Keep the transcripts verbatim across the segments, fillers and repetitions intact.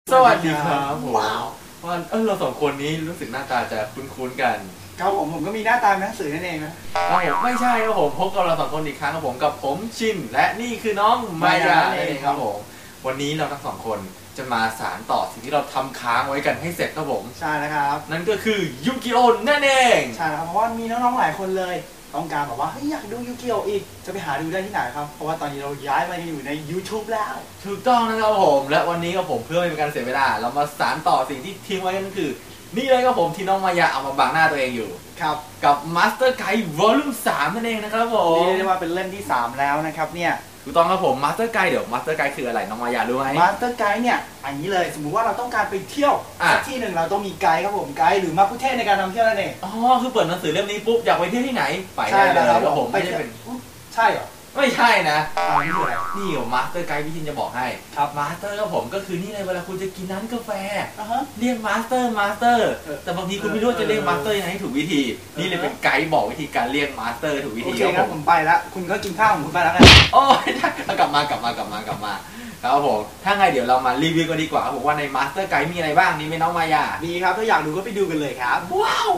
สวัสดีครับผมวันเออเราสองคนนี้รู้สึกหน้าตาจะคุ้นๆกันครับผมผมก็มีหน้าตาหนังสือนั่นเองนะครับผมไม่ใช่ครับผมพบกับเราสองคนอีกครั้งครับผมกับผมชินและนี่คือน้องมายาเองครับผมวันนี้เราทั้งสองคนจะมาสานต่อสิ่งที่เราทำค้างไว้กันให้เสร็จครับผมใช่แล้วครับนั่นก็คือยูกิโอนั่นเองใช่แล้วครับเพราะว่ามีน้องๆหลายคนเลยต้องการบอกว่าเฮ้ยอยากดูยูกิโออีกจะไปหาดูได้ที่ไหนครับเพราะว่าตอนนี้เราย้ายมาอยู่ใน YouTube แล้วถูกต้องนะครับผมและวันนี้ครับผมเพื่อไม่เป็นการเสียเวลาเรามาสานต่อสิ่งที่ทิ้งไว้นั่นคือนี่เลยครับผมที่น้องมายาเอามาบังหน้าตัวเองอยู่ครับกับ Master Guide Volume สามนั่นเองนะครับผมนี่เรียกว่าเป็นเล่มที่สามแล้วนะครับเนี่ยถูกต้องครับผม Master Guide เดี๋ยว Master Guide คืออะไรน้องมายารู้ไหม Master Guide เนี่ยอันนี้เลยสมมุติว่าเราต้องการไปเที่ยวสักที่หนึ่งเราต้องมีไกด์ครับผมไกด์หรือมัคคุเทศก์ในการนำเที่ยวนั่นเองอ๋อคือเปิดหนังสือเล่มนี้ปุ๊บอยากไปเที่ยวที่ไหนไปได้เลยครับผมไม่ได้เป็นใช่เหรอไม่ใช่นะอันนี้คืออะไรนี่ผมมาสเตอร์ไกด์พี่ทินจะบอกให้ครับมาสเตอร์ครับผมก็คือนี่เลยเวลาคุณจะกินน้ำกาแฟเรียกมาสเตอร์มาสเตอร์แต่บางทีคุณไม่รู้จะเรียกมาสเตอร์ยังไงให้ถูกวิธีนี่เลยเป็นไกด์บอกวิธีการเรียกมาสเตอร์ถูกวิธีครับผมไปแล้วคุณก็กินข้าวของคุณไปแล้วไงโอ้ยกลับมากลับมากลับมากลับมาครับผมถ้าไงเดี๋ยวเรามารีวิวกันดีกว่าครับผมว่าในมาสเตอร์ไกด์มีอะไรบ้างนี่ไม่น้องมายาดีครับถ้าอยากดูก็ไปดูกันเลยครับว้าว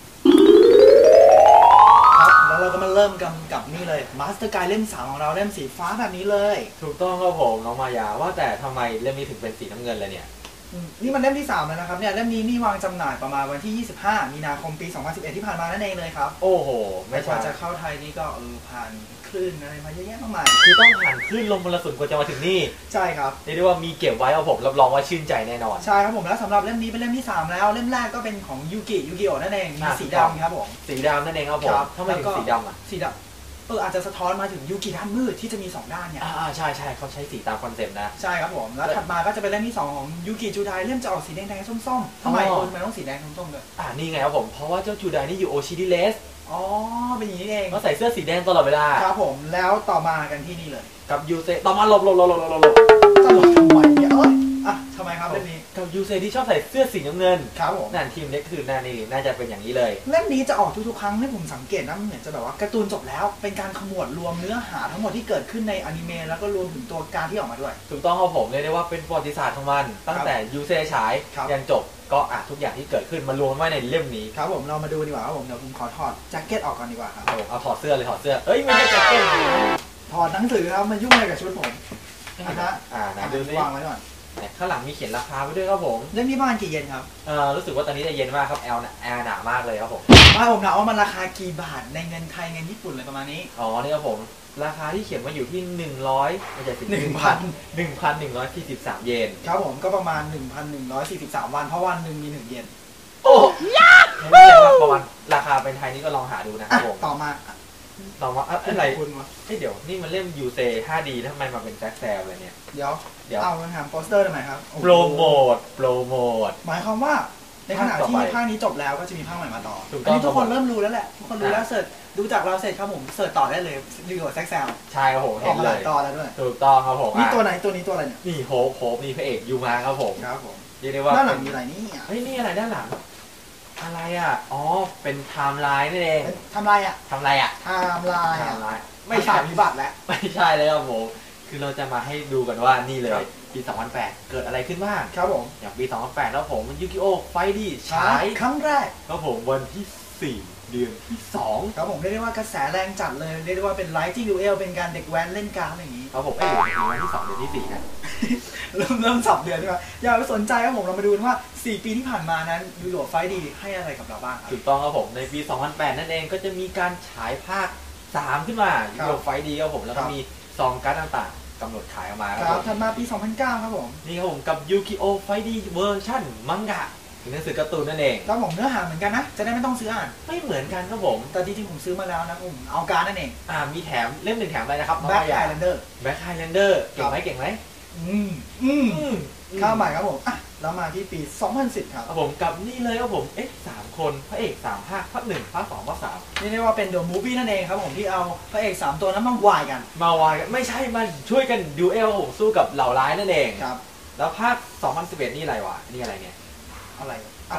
แล้วเราก็มาเริ่มกันกับนี่เลย Master Guide เล่มสามของเราเล่มสีฟ้าแบบนี้เลยถูกต้องครับผมน้องมายาว่าแต่ทำไมเล่มนี้ถึงเป็นสีน้ำเงินเลยเนี่ยนี่มันเล่มที่สามแล้วนะครับเนี่ยเล่มนี้นี่วางจำหน่ายประมาณวันที่ยี่สิบห้ามีนาคมปีสองพันสิบเอ็ดที่ผ่านมานั่นเองเลยครับโอ้โหไม่กว่าจะเข้าไทยนี่ก็เออผ่านคลื่นอะไรมาเยอะแยะมากมายคือต้องผ่านคลื่นลมมรสุมกว่าจะมาถึงนี่ใช่ครับเรียกได้ว่ามีเก็บไว้เอาผมรับรองว่าชื่นใจแน่นอนใช่ครับผมแล้วสำหรับเล่มนี้เป็นเล่มที่สามแล้วเล่มแรกก็เป็นของยูกิยูกิโอนั่นเองมีสีดำครับผมสีดำนั่นเองครับผมทำไมถึงสีดำอ่ะสีดำเอออาจจะสะท้อนมาถึงยูกิด้านมืดที่จะมีสองด้านเนี่ยอ่าใช่ใช่เขาใช้สีตามคอนเซ็ปต์นะใช่ครับผมแล้วถัดมาก็จะเป็นเล่มที่สองของยูกิจูไดเล่มจะออกสีแดงแดงส้มๆทำไมคนทำไมต้องสีแดงส้มๆด้วยอ่านี่ไงครับผมเพราะว่าเจ้าจูไดนี่อยู่โอชิดิเลสอ๋อเป็นอย่างนี้เองเขาใส่เสื้อสีแดงตลอดเวลาครับผมแล้วต่อมากันที่นี่เลยกับยูเซต่อมาหลบหลบหลบหลบหลบหลบจะหลบทำไมเนี่ยเอ้ยอ่ะทำไมครับเล่มนี้กับยูเซที่ชอบใส่เสื้อสีน้ำเงินครับผมนั่นทีมเล็กคือน่านี่น่าจะเป็นอย่างนี้เลยเล่มนี้จะออกทุกๆครั้งที่ผมสังเกตนะเหมือนจะแบบว่าการ์ตูนจบแล้วเป็นการขมวดรวมเนื้อหาทั้งหมดที่เกิดขึ้นในอนิเมะแล้วก็รวมถึงตัวการที่ออกมาด้วยถูกต้องครับผมเรียกได้ว่าเป็นประวัติศาสตร์ของมันตั้งแต่ยูเซฉายยันจบก็อ่ะทุกอย่างที่เกิดขึ้นมารวมไว้ในเล่มนี้ครับผมเรามาดูดีกว่าครับผมเดี๋ยวผมขอถอดแจ็คเก็ตออกก่อนดีกว่าครับผมเอาถอดเสื้อเลยถอดเสื้อเอ้ยไม่ใช่แจ็คเก็ตถอดหนังสือครับมายุ่งอะไรกับชุดผมนะฮะอ่านะดูซิวางไว้ก่อนข้างหลังมีเขียนราคาไว้ด้วยครับผมเล่มนี้ประมาณกี่เยนครับเอ่อรู้สึกว่าตอนนี้จะเย็นมากครับแอลแอลหนามากเลยครับผมว่าผมถามว่ามันราคากี่บาทในเงินไทยเงินญี่ปุ่นเลยประมาณนี้อ๋อนี่ครับผมราคาที่เขียนมาอยู่ที่หนึ่งร้อยไม่ใช่สิหนึ่งพันหนึ่งพันหนึ่งร้อยสี่สิบสามเยนครับผมก็ประมาณหนึ่งพันหนึ่งร้อยสี่สิบสามวันเพราะวันหนึ่งมีหนึ่งเยนโอ้ยากไม่ใช่ว่าประมาณราคาเป็นไทยนี่ก็ลองหาดูนะครับผมต่อมาต่อมาอะไรคุณวะเฮ้ยเดี๋ยวนี่มันเล่มยูเซ ห้าดี ทำไมมาเป็นแจ็คแซลเลยเนี่ยเดี๋ยวเดี๋ยวเอามันทำโปสเตอร์ทำไมครับโปรโมทโปรโมทหมายความว่าในขณะที่ภาคนี้จบแล้วก็จะมีภาคใหม่มาต่ออันนี้ทุกคนเริ่มรู้แล้วแหละทุกคนรู้แล้วเสิร์ชดูจากเราเสร็จครับผมเสิร์ชต่อได้เลยดีกว่าแจ็คแซลใช่ครับผมเห็นเลยต่อแล้วด้วยถูกต้องครับผมนี่ตัวไหนตัวนี้ตัวอะไรเนี่ยนี่โฮปโฮปนี่พระเอกยูมาครับผมครับผมเรียกได้ว่าด้านหลังมีอะไรนี่เฮ้ยนี่อะไรด้านหลังอะไรอ่ะอ๋อเป็นไทม์ไลน์นั่นเองไทม์ไลน์อ่ะไทม์ไลน์อ่ะไทม์ไลน์ไม่ใช่พิบัติแล้วไม่ใช่เลยครับผมคือเราจะมาให้ดูกันว่านี่เลยปีสองพันแปดเกิดอะไรขึ้นบ้างครับผมอย่างปีสองพันแปดแล้วผมยูกิโอไฟดีฉายครั้งแรกครับผมวันที่สี่เดือนที่สองครับผมเรียกได้ว่ากระแสแรงจัดเลยเรียกได้ว่าเป็นไลท์ที่ดูเอลเป็นการเด็กแว้นเล่นการอย่างนี้ครับผมไอ้อยู่ในวันที่สองเดือนที่สี่นะเริ่มเริ่มสับเดือนใช่ไหมอย่าไปสนใจครับผมเรามาดูว่าสี่ปีที่ผ่านมานั้นยูโรไฟดีให้อะไรกับเราบ้างถูกต้องครับผมในปีสองพันแปดนั่นเองก็จะมีการฉายภาคสามขึ้นมายูโรไฟดีครับผมแล้วก็มีซองการ์ดต่างๆกำหนดขายออกมาครับถัดมาปีสองพันเก้าครับผมนี่ครับผมกับยูกิโอไฟดีเวอร์ชั่นมังงะหรือหนังสือการ์ตูนนั่นเองครับผมเนื้อหาเหมือนกันนะจะได้ไม่ต้องซื้ออ่านไม่เหมือนกันครับผมแต่จริงๆผมซื้อมาแล้วนะผมเอาการนั่นเองอ่ามีแถมเล่มหนึ่งแถมอะไรนะครับแบ็คไฮแลนเดอร์แบ็คไฮแลนเดอร์เก่งไหมเก่งไหมอืมอืมข้าวใหม่ครับผมอ่ะแล้วมาที่ปีสองพันสิบครับผมกับนี่เลยครับผมเอ๊ะสามคนพระเอกสามภาคภาคหนึ่งภาคสองภาคสามนี่เรียกว่าเป็นเดอะมูฟวี่นั่นเองครับผมที่เอาพระเอกสามตัวนั้นมาวายกันมาวายกันไม่ใช่มาช่วยกันดูเอลผมสู้กับเหล่าร้ายนั่นเองครับแล้วภาคสองพันสิบเอ็ดนี่อะไรวะนี่อะไรเนี่ยอะไรเอา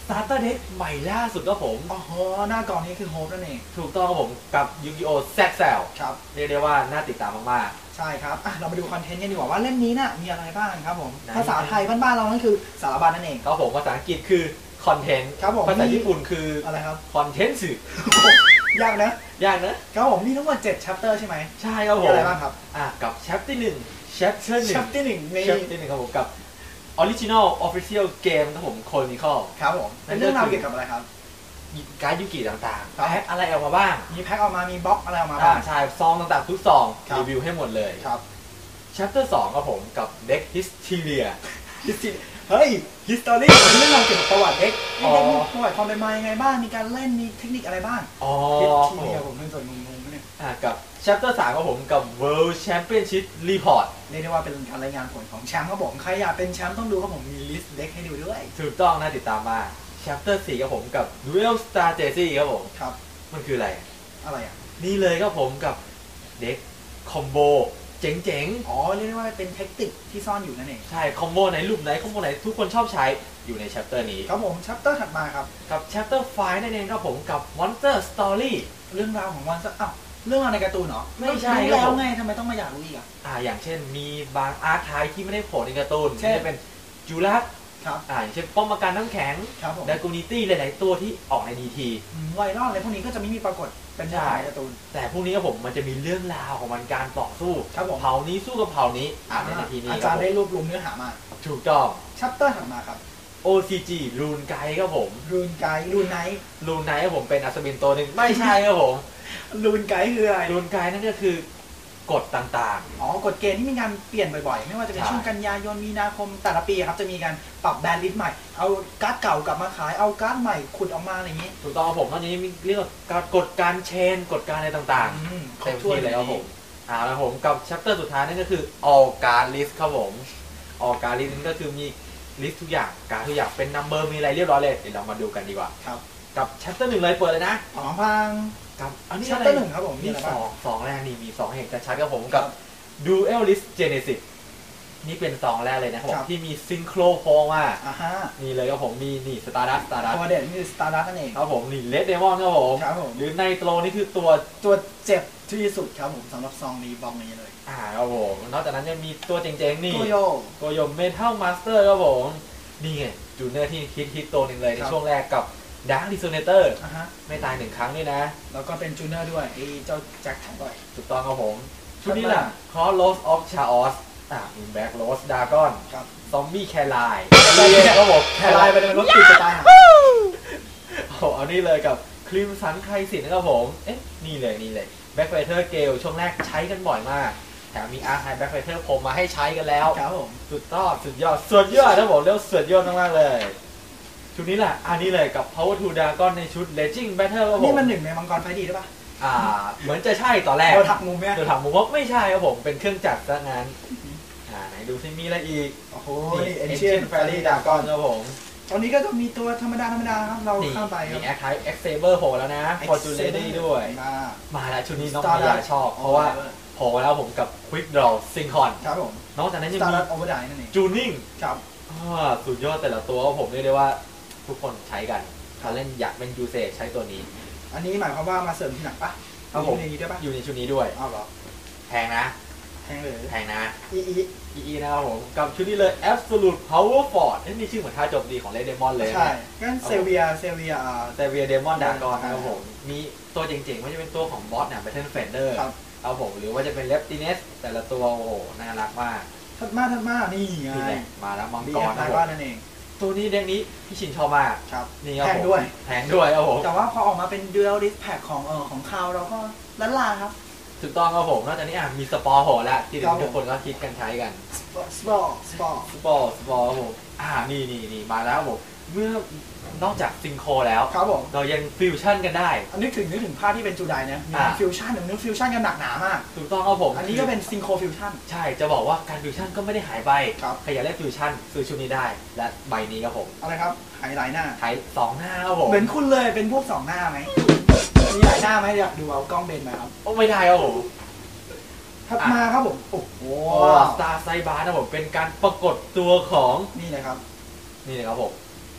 Starter Deck ใหม่ล่าสุดครับผมอ๋อหน้ากองนี้คือโฮปนั่นเองถูกต้องครับผมกับยูกิโอแซกแซลครับเรียกได้ว่าน่าติดตามมากๆใช่ครับอ่ะเรามาดูคอนเทนต์กันดีกว่าว่าเล่มนี้น่ะมีอะไรบ้างครับผมภาษาไทยบ้านๆเรานั่นคือสารบัญนั่นเองครับผมภาษาอังกฤษคือคอนเทนต์ครับผมภาษาญี่ปุ่นคืออะไรครับคอนเทนต์สื่อยากนะยากนะครับผมมีทั้งหมดเจ็ด chapter ใช่ไหมใช่ครับผมอะไรบ้างครับอ่ะกับ chapter หนึ่ง chapter หนึ่ง chapter หนึ่งใน chapter หนึ่งครับผมกับ original official game ครับผม Chronicle ครับผมเป็นเรื่องราวเกี่ยวกับอะไรครับการ์ดยูกิต่างๆแพ็คอะไรออกมาบ้างมีแพ็คออกมามีบล็อกอะไรออกมาบ้างใช่ซองต่างๆทุกซองรีวิวให้หมดเลยครับ chapter สองครับผมกับ deck hysteria เฮ้ย history เรื่องราวเกี่ยวกับประวัติเด็กประวัติความเป็นมายังไงบ้างมีการเล่นมีเทคนิคอะไรบ้างอ๋อ history ผมเป็นส่วนงงๆเนี่ยอ่ากับ chapter สามครับผมกับ world championship report เรียกได้ว่าเป็นการรายงานผลของแชมป์ครับผมใครอยากเป็นแชมป์ต้องดูครับผมมีลิสต์เด็กให้ดูด้วยถูกต้องน่าติดตามมา chapter สี่ครับผมกับ duel strategy ครับผมครับมันคืออะไรอะไรอ่ะนี่เลยครับผมกับเด็กคอมโบเจ๋งๆอ๋อเรียกได้ว่าเป็นเทคนิคที่ซ่อนอยู่นั่นเองใช่คอมโบไหนรูปไหนคอมโบไหนทุกคนชอบใช้อยู่ใน chapter นี้ครับผม chapter ถัดมาครับกับ chapter ไฟว์นั่นเองครับผมกับ monster story เรื่องราวของ monster อ้าวเรื่องราวในการ์ตูนเหรอไม่ใช่แล้วไงทำไมต้องมาอยากรู้อีกอ่ะอ่าอย่างเช่นมีบางอาร์คไทป์ที่ไม่ได้โผล่ในการ์ตูนเช่นเป็นจูรัสครับอ่าอย่างเช่นป้อมปราการน้ำแข็งดากูนิตี้หลายๆตัวที่ออกใน ดี ทีไวรัลอะไรพวกนี้ก็จะไม่มีปรากฏเป็นในการ์ตูนแต่พวกนี้ครับผมมันจะมีเรื่องราวของมันการต่อสู้ครับผมเผ่านี้สู้กับเผ่านี้อ่านในทีนี้อาจารย์ได้รวบรวมเนื้อหามาถูกต้อง chapter ถัดมาครับโอ ซี จี รูนไกด์ครับผมรูนไกด์รูนไนท์รูนไนท์ครับผมเป็นอัศวินตัวหนึ่งไม่ใช่ครับผมรูนไกด์คืออะไรรูนไกด์นั่นก็คือกฎต่างๆอ๋อกฎเกณฑ์ที่มีการเปลี่ยนบ่อยๆไม่ว่าจะเป็นช่วงกันยายนมีนาคมแต่ละปีครับจะมีการปรับแบนด์ลิสต์ใหม่เอาการ์ดเก่ากลับมาขายเอาการ์ดใหม่ขุดออกมาอะไรอย่างนี้ถูกต้องครับผมตอนนี้มีเรียกว่ากฎการเชนกฎการอะไรต่างๆเต็มที่เลยครับผมอ่าแล้วผมกับชัปเตอร์สุดท้ายนั่นก็คือ all card list ครับผม all card list นั่นก็คือมีลิสต์ทุกอย่างการทุกอย่างเป็นนัมเบอร์มีอะไรเรียบร้อยเลยเดี๋ยวเรามาดูกันดีกว่าครับกับชัปเตอร์หนึ่งเลยเปิดเลยนะอ๋อพังกับอันนี้ชัปเตอร์หนึ่งครับผมมีสองสองแรกนี่มีสองเหตุชัดครับผมกับ duel list genesis นี่เป็นสองแรกเลยนะครับที่มีซิงโครโฟมานี่เลยครับผมมีนี่สตาร์ดัสสตาร์ดัสตัวเด่นนี่สตาร์ดัสนั่นเองครับผมนี่เลดเดมอนครับผมหรือไนโตรนี่คือตัวตัวเจ็บที่สุดครับผมสำหรับซองนี้บล็อกนี้เลยอ่าครับผมนอกจากนั้นยังมีตัวเจ๋งๆนี่โกโยโกโยเมทัลมาสเตอร์ครับผมนี่ไงจูเนอร์ที่ฮิตฮิตตัวหนึ่งเลยในช่วงแรกกับดาร์คดิโซเนเตอร์ไม่ตายหนึ่งครั้งนี่นะแล้วก็เป็นจูเนอร์ด้วยไอ้เจ้าแจ็คแท็กด้วยถูกต้องครับผมชุดนี้แหละคอร์ลอสออฟชาออสอ่าอินแบ็กโรสดากอนซอมบี้แคลไลน์ครับผมแคลไลน์ไปเป็นรถติดจะตายโอ้เอานี่เลยกับครีมสันไครสินนะครับผมเอ๊ะนี่เลยนี่เลยแบ็คไฟเตอร์เกลช่วงแรกใช้กันบ่อยมากแถมมีอาร์ไฮแบ็คไฟเตอร์ผมมาให้ใช้กันแล้วครับผมสุดยอดสุดยอดสุดยอดนะผมเรียกสุดยอดมากๆเลยชุดนี้แหละอันนี้เลยกับ Power to Dragon ในชุด Legend Battle ครับผมนี่มันหนึ่งในมังกรไฟดีหรือเปล่าอ่าเหมือนจะใช่ตอนแรกเราถักมุมไหมเราถักมุมว่าไม่ใช่ครับผมเป็นเครื่องจักรซะงั้นอ่าไหนดูซิมีอะไรอีกโอ้โหนี่ Ancient Fairy Dragon ครับผมตอนนี้ก็จะมีตัวธรรมดาธรรมดาครับเราข้ามไปมี Act Type X Saber โผล่แล้วนะ Fortune Lady ด้วยมาแล้วชุดนี้น้องมีอยากชอบเพราะว่าโผล่แล้วผมกับ Quick Draw Synchron ครับผมนอกจากนั้นยังมี Overdrive นั่นเอง Tuning ครับอ่าสุดยอดแต่ละตัวผมเรียกได้ว่าทุกคนใช้กันถ้าเล่นอยากเป็นยูเซใช้ตัวนี้อันนี้หมายความว่ามาเสริมที่หนักปะครับผมอยู่ในนี้ด้วยปะอยู่ในชุดนี้ด้วยอ้าวเหรอแพงนะแพงเลยแพงนะอีอีอีอีนะครับผมกับชุดนี้เลย Absolute Power Fort นี่ชื่อเหมือนท่าโจมตีของเลดเดมอนเลยใช่งั้นเซเวียเซเวียอ่าเซเวียเดมอนดากอนนะครับผมมีตัวเจ๋งๆว่าจะเป็นตัวของบอสเนี่ยเป็นเทนเฟนเดอร์เอาผมหรือว่าจะเป็นเลปติเนสแต่ละตัวโอ้โหน่ารักมากทัดมาทัดมานี่ไงมาแล้วมังกรนะผมนั่นเองตัวนี้เด็กนี้พี่ชินชอบมากครับนี่แพงด้วยแพงด้วยครับผมแต่ว่าพอออกมาเป็น Dual List Pack ของเออของคาวเราก็ล้านลาครับถูกต้องครับผมนอกจากนี้อ่ะมีสปอร์โหแล้วที่ทุกคนก็คิดกันใช้กันสปอร์สปอร์สปอร์สปอร์ครับผมอ่านี่นี่นี่มาแล้วผมเมื่อนอกจากซิงโครแล้วครับผมเรายังฟิวชั่นกันได้อันนี้ถึงนึกถึงภาพที่เป็นจูไดนะมีฟิวชั่นหนึ่งนึกฟิวชั่นกันหนักหนามากถูกต้องครับผมอันนี้ก็เป็นซิงโครฟิวชั่นใช่จะบอกว่าการฟิวชั่นก็ไม่ได้หายไปใครอยากเล่นฟิวชั่นซื้อชุดนี้ได้และใบนี้ครับผมอะไรครับหายหลายหน้าหายสองหน้าครับผมเหมือนคุณเลยเป็นพวกสองหน้าไหมมีหลายหน้าไหมอยากดูเอากล้องเบนไหมครับโอ้ไม่ได้ครับผมถัดมาครับผมโอ้โหสตาร์ไซบาร์นะผมเป็นการปรากฏตัวของนี่เลยครับนี่เลยครับผม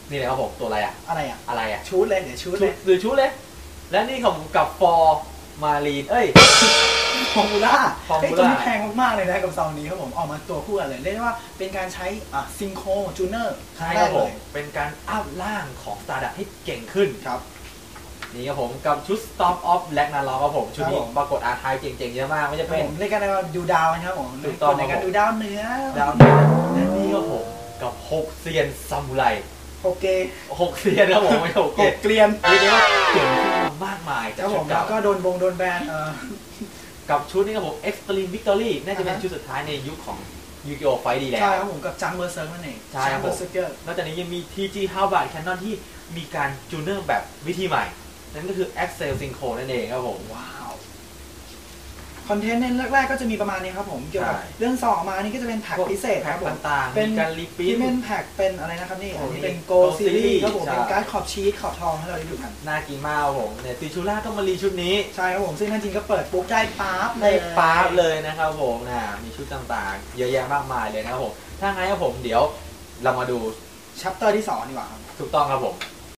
นี่เลยครับผมตัวอะไรอ่ะอะไรอ่ะอะไรอ่ะชุดเลยเดี๋ยวชุดเลยหรือชุดเลยและนี่ของกับฟอร์มารีนเอ้ยฟอร์มูล่าฟอร์มูล่าไอ้ตัวนี้แพงมากๆเลยนะกับซองนี้ครับผมออกมาตัวคู่กันเลยเรียกได้ว่าเป็นการใช้อ่ะซิงโครจูเนอร์ใช่ครับผมเป็นการอัพล่างของสตาร์ดักให้เก่งขึ้นครับนี่ครับผมกับชุด Storm of Ragnarok ครับผมชุดนี้ปรากฏอาร์ไทยเจ๋งๆเยอะมากไม่จะเป็นเรียกกันว่าดูดาวนะครับผมถูกต้องในการดูดาวเนื้อดาวเนื้อและนี่ครับผมกับหกเซียนซามูไรหกเกย์หกเซียนครับผมไม่หกเกย์เกลียนเรียกได้ว่าเก่งขึ้นมามากมายจากชุดเก่าก็โดนบงโดนแบนกับชุดนี้ครับผม Extreme Victory น่าจะเป็นชุดสุดท้ายในยุคของยูกิโอไฟดีแล้วใช่ครับผมกับจังเบอร์เซิร์กนั่นเองใช่ครับผมนอกจากนี้ยังมี ที จี Halberd Cannon ที่มีการจูเนอร์แบบวิธีใหม่นั่นก็คือ Axel Synchro นั่นเองครับผมว้าวคอนเทนต์ในแรกๆก็จะมีประมาณนี้ครับผมเกี่ยวกับเรื่องสองมานี่ก็จะเป็นแพ็กพิเศษครับผมต่างๆเป็นการรีพิที่เป็นแพ็กเป็นอะไรนะครับนี่อันนี้เป็นโกลซีรีส์ครับผมเป็นการ์ดขอบชีสขอบทองให้เราได้ดูกันน่ากินมากครับผมเนี่ยติชูล่าก็มารีชุดนี้ใช่ครับผมซึ่งท่านจริงก็เปิดปุ๊บได้ป๊าบได้ป๊าบเลยนะครับผมนะมีชุดต่างๆเยอะแยะมากมายเลยนะครับผมถ้างั้นครับผมเดี๋ยวเรามาดูชัปเตอร์ที่สองดีกว่าครับถูกต้องครับผม